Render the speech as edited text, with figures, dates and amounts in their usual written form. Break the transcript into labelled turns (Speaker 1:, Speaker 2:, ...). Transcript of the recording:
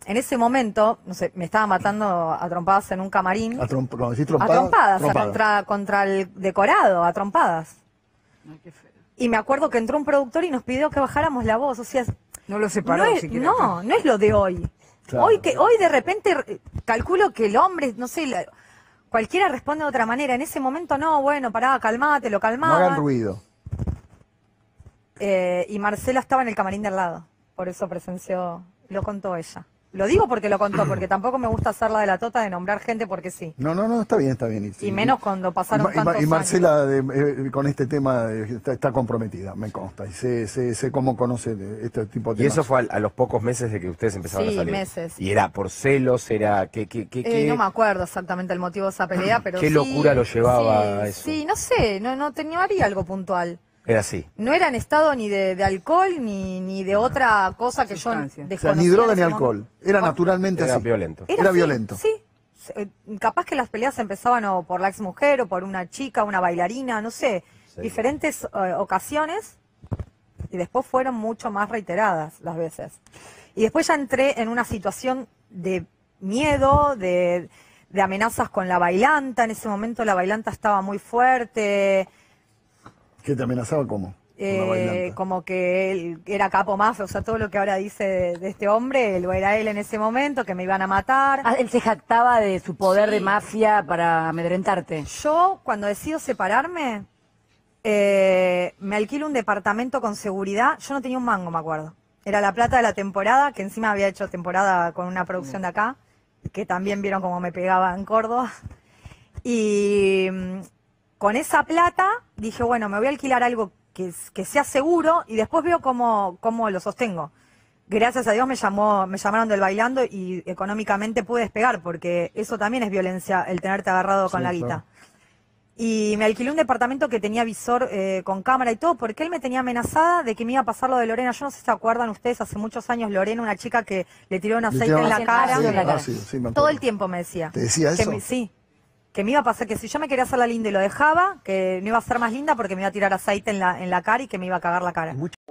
Speaker 1: en ese momento, no sé, me estaba matando a trompadas en un camarín.
Speaker 2: Cuando decís
Speaker 1: A
Speaker 2: trompadas,
Speaker 1: trompadas, contra el decorado, a trompadas.
Speaker 3: Ay, qué feo.
Speaker 1: Y me acuerdo que entró un productor y nos pidió que bajáramos la voz, o sea,
Speaker 3: No lo separó
Speaker 1: no es,
Speaker 3: siquiera.
Speaker 1: no es lo de hoy.
Speaker 2: Claro,
Speaker 1: Hoy de repente calculo que el hombre, no sé, cualquiera responde de otra manera. En ese momento no, bueno, pará, calmate, lo
Speaker 2: no
Speaker 1: calmaba.
Speaker 2: hagan ruido.
Speaker 1: Y Marcela estaba en el camarín de al lado, por eso presenció, lo contó ella. Lo digo porque lo contó, porque tampoco me gusta hacer la de la tota de nombrar gente porque sí.
Speaker 2: No, está bien.
Speaker 1: Y menos cuando pasaron tantos
Speaker 2: Y Marcela
Speaker 1: años.
Speaker 2: con este tema está comprometida, me consta. Y sé cómo conoce este tipo de
Speaker 4: Y
Speaker 2: temas.
Speaker 4: eso fue a los pocos meses de que ustedes empezaron
Speaker 1: Sí,
Speaker 4: a salir.
Speaker 1: meses.
Speaker 4: Y era por celos, era ¿qué
Speaker 1: No me acuerdo exactamente el motivo de esa pelea, pero
Speaker 4: ¿Qué
Speaker 1: sí,
Speaker 4: locura lo llevaba
Speaker 1: sí,
Speaker 4: a eso?
Speaker 1: Sí, no sé, no tenía algo puntual.
Speaker 4: Era así.
Speaker 1: No era en estado ni de alcohol ni de otra cosa que yo
Speaker 3: Sustancia.
Speaker 2: O sea,
Speaker 1: desconocía.
Speaker 2: ni droga
Speaker 1: en
Speaker 2: ni
Speaker 1: ese
Speaker 2: alcohol.
Speaker 1: momento.
Speaker 2: Era naturalmente
Speaker 4: Era
Speaker 2: así.
Speaker 4: violento.
Speaker 2: Era
Speaker 1: así,
Speaker 2: violento.
Speaker 1: Sí. Capaz que las peleas empezaban o por la exmujer o por una chica, una bailarina, no sé,
Speaker 4: Sí.
Speaker 1: diferentes ocasiones y después fueron mucho más reiteradas las veces. Y después ya entré en una situación de miedo, de amenazas con la bailanta. En ese momento la bailanta estaba muy fuerte.
Speaker 2: ¿Que te amenazaba cómo? Con la bailanta.
Speaker 1: Como que él era capo mafia, o sea, todo lo que ahora dice de este hombre, lo era él en ese momento, que me iban a matar.
Speaker 5: Ah, él se jactaba de su poder
Speaker 1: Sí.
Speaker 5: de mafia para amedrentarte.
Speaker 1: Yo, cuando decido separarme, me alquilo un departamento con seguridad. Yo no tenía un mango, me acuerdo. Era la plata de la temporada, que encima había hecho temporada con una producción de acá, que también vieron cómo me pegaba en Córdoba. Y con esa plata dije, bueno, me voy a alquilar algo que sea seguro y después veo cómo lo sostengo. Gracias a Dios me llamaron del bailando y económicamente pude despegar, porque eso también es violencia, el tenerte agarrado con
Speaker 2: Sí,
Speaker 1: la
Speaker 2: claro.
Speaker 1: guita. Y me alquilé un departamento que tenía visor con cámara y todo, porque él me tenía amenazada de que me iba a pasar lo de Lorena. Yo no sé si se acuerdan ustedes, hace muchos años Lorena, una chica que le tiró un aceite en la cara.
Speaker 5: Sí, en la cara.
Speaker 2: Sí, me acuerdo.
Speaker 1: Todo el tiempo me decía.
Speaker 2: ¿Te decía
Speaker 1: Que
Speaker 2: eso?
Speaker 1: sí, que me iba a pasar, que si yo me quería hacer la linda y lo dejaba, que no iba a ser más linda porque me iba a tirar aceite en la cara y que me iba a cagar la cara.